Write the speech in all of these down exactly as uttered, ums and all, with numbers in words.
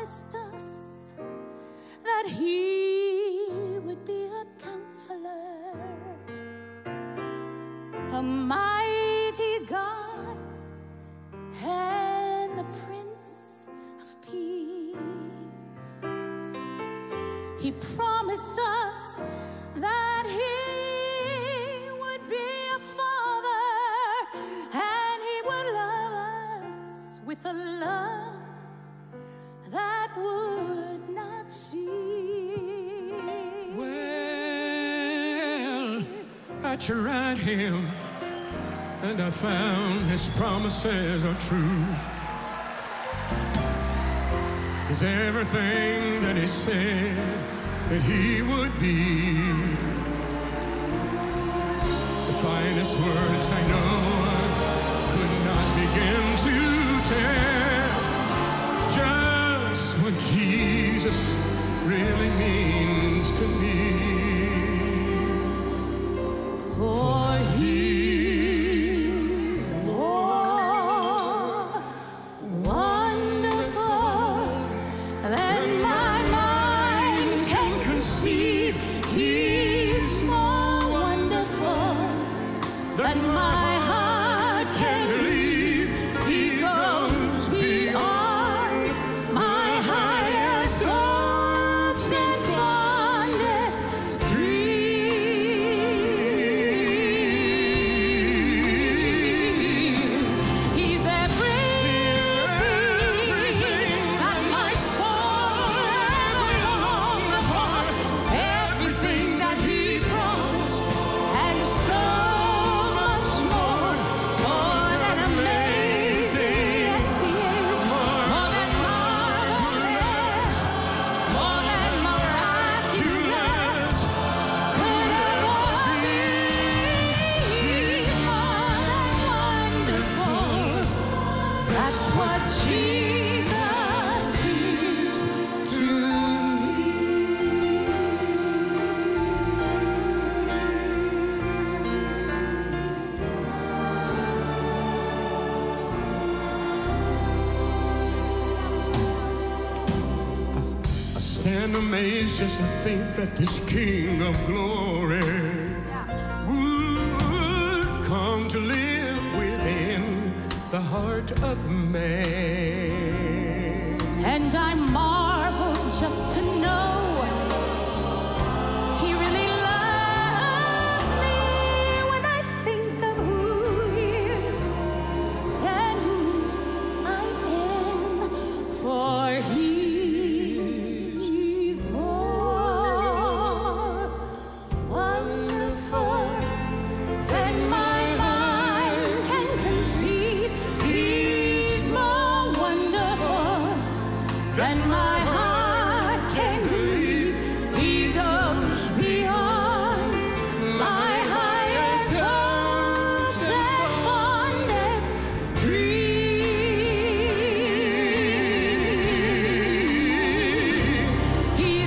promised us that He would be a counselor, a mighty God, and the Prince of Peace. He promised us that He would be a Father, and He would love us with a love that would not cease. Well, I tried Him, and I found His promises are true. He's everything that He said that He would be. The finest words I know I could not begin to tell just what Jesus really means to me. For He's more wonderful than my mind can conceive. He's more wonderful than my heart can believe. He goes beyond my highest hopes and fondest dreams. He's everything that my soul ever longed for, everything that He promised, and so much more. More than amazing, yes He is. More than marvelous, more than miraculous could ever be. He's more than wonderful. That's what Jesus is to me. I stand amazed just to think that this King of glory would come to live within the heart of man. And I marvel just to know He really loves me when I think of who He is and who I am. For He's more wonderful than my mind can conceive. He's more wonderful than my heart can believe. He goes beyond my highest hopes and fondest dreams. He's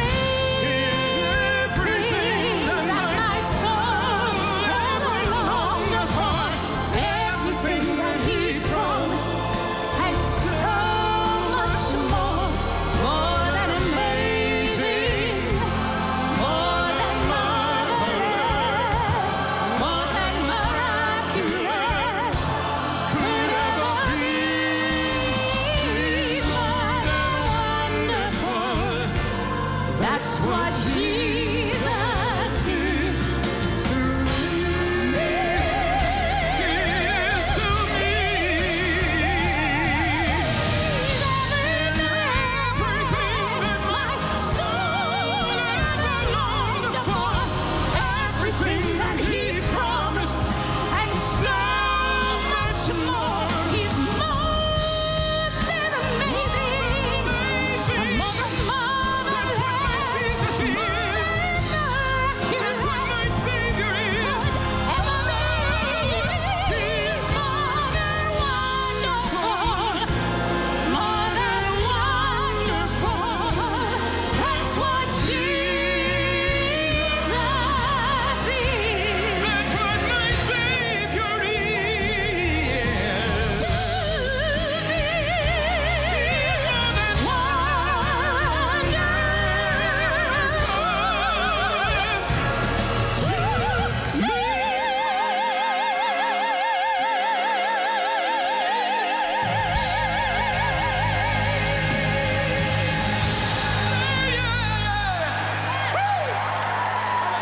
everything that my soul ever longed for, everything that He promised, and so much more. More than amazing, more than marvelous, more than miraculous could ever be. He's more than wonderful. That's what Jesus